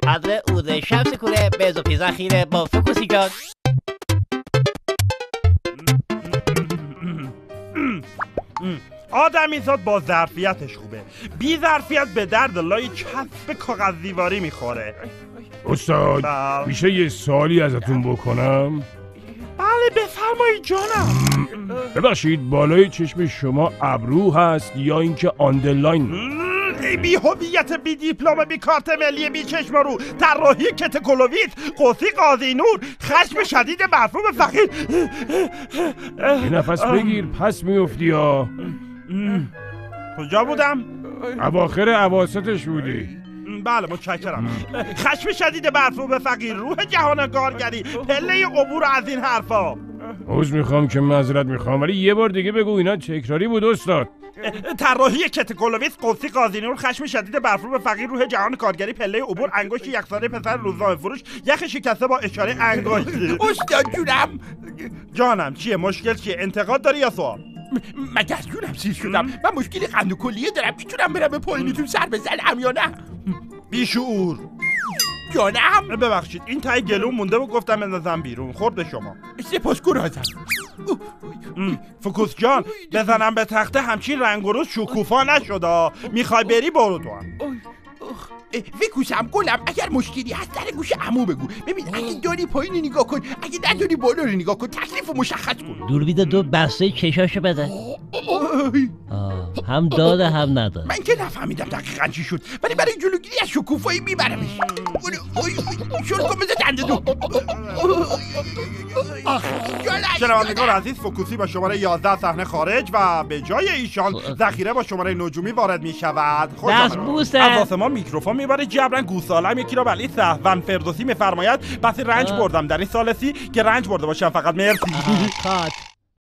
حضر اوز شمس کوره به اضافه ذخیره با فوکوسی جان. آدمیزاد با ظرفیتش خوبه، بی ظرفیت به درد لای چسب کاغذ دیواری میخوره. استاد میشه یه سوالی ازتون بکنم؟ بله بفرمایید جانم. ببخشید بالای چشم شما ابرو هست یا اینکه آندرلاین؟ بی هویت، بی دیپلم، بی کارت ملی، بی چشم رو، طراحی کت کلوویت، قوسی قاضی نور، خشم شدید مرفوع به فقیر. یه نفس بگیر پس میافتی ها. کجا بودم؟ اواخر اواسطش بودی. بله متشکرم. خشم شدید مرفوع به فقیر، روح جهان کارگری، پله عبور از این حرفا. عذر میخوام که معذرت میخوام ولی یه بار دیگه بگو، اینا تکراری بود استاد. طراحی کت کلوویت، قوسی قاضی نور، خشم شدید مرفوع به فقیر، روح جهان کارگری، پله عبور، انگشت یخزده پسر روزنامه فروش، یخ شکسته با اشاره انگشت. استاد جونم. جانم چیه؟ مشکل چیه؟ انتقاد داری یا سوال؟ مگه از جونم سیر شدم؟ من مشکلی قند و کلیه دارم، میتونم برم به پایینتون سر بزنم یا نه؟ بیشعور جانم. ببخشید این تای گلوم مونده و گفتم بندازم بیرون، خورد به شما. سپاسگزارم. فوکوس جان بزنم به تخته همچین رنگ و روز شکوفا نشده. میخوای بری برو تو هم. فکوسم گلم اگر مشکلی هست در گوش عمو بگو. ببین اگه داری پایین نگاه کن، اگه نداری بالا رو نگاه کن، تکلیف رو مشخص کن. دوربین دو بسته چشاشو بده. هم داده هم نداده. من که نفهمیدم دقیقاً چی شد، ولی برای جلوگیری از شکوفایی میبرمش. شروع کن بزن دنده دو. شنوندگان عزیز، فوکوسی با شماره 11 صحنه خارج و به جای ایشان ذخیره با شماره نجومی وارد میشود. دست بوسه. از آسمان میکروفون میباره جبران گوسالم یکی را ولی سهون فردوسی میفرماید بسی رنج بردم در این ثالثی که رنج برده باشم فقط مرسی. کات